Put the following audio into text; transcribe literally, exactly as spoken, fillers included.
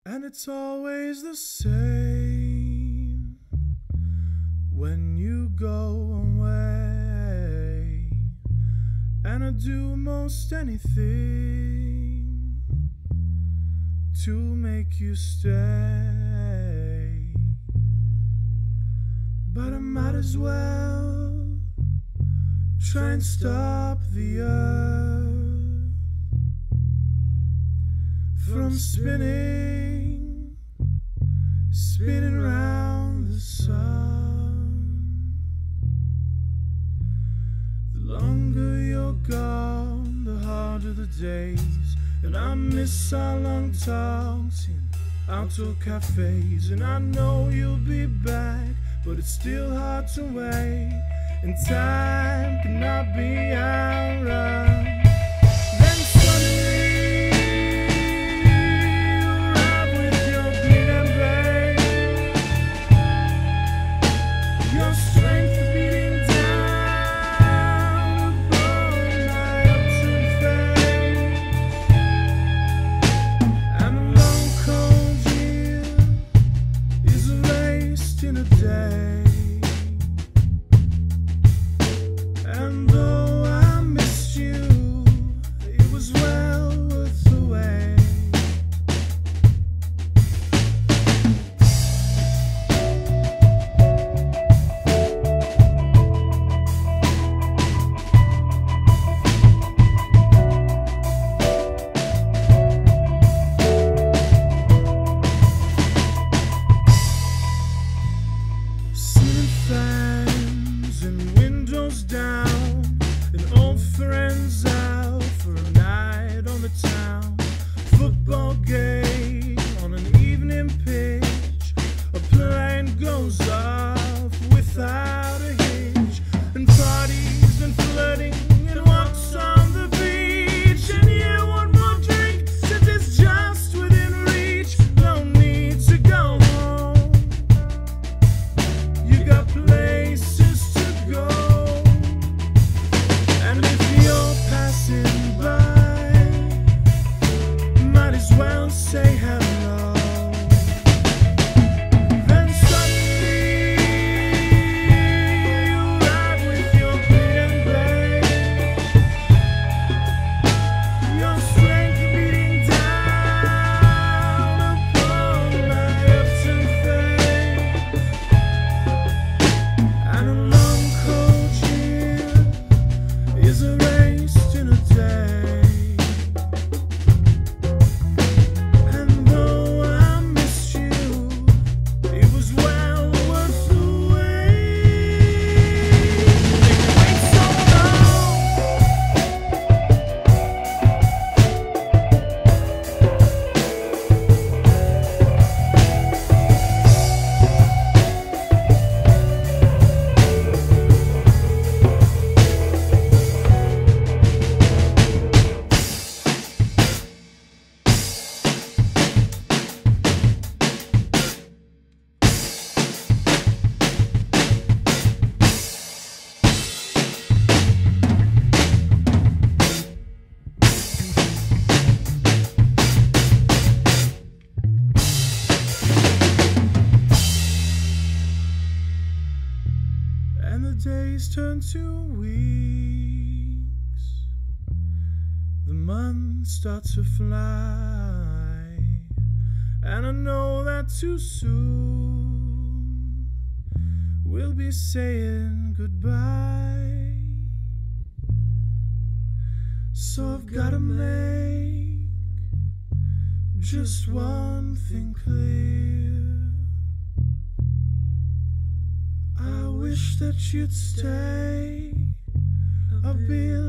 And it's always the same when you go away, and I'd do most anything to make you stay. But I might as well try and stop the earth from spinning, spinning round the sun. The longer you're gone, the harder the days, and I miss our long talks in outdoor cafes. And I know you'll be back, but it's still hard to wait, and time cannot be outrun. Then suddenly you arrive with your green embrace, your strength beating down upon my upturned face, and a long cold year is erased in a day. And though I missed you, it was well worth the wait. Ceiling fans and windows down, and old friends out for a night on the town. Football game on an evening pitch, a plane goes off without a hitch, and parties and flirting and walks on the beach. And yeah, one more drink since it's just within reach. No need to go home, you got places to go. And if you're passing by, might as well say hello. Then suddenly you arrive with your green embrace, your strength beating down upon my upturned face, and a long cold year is erased in a day. And though I missed you, it was well worth the wait. Make me wait so long. And the days turn to weeks, the months start to fly, and I know that too soon we'll be saying goodbye. So I've gotta make just one thing clear. I wish that you'd stay. I'll be